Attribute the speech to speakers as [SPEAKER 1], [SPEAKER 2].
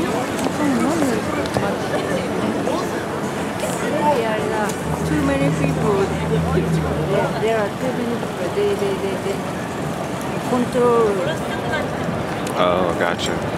[SPEAKER 1] Too many people. There are too many people. They control.
[SPEAKER 2] Oh, gotcha.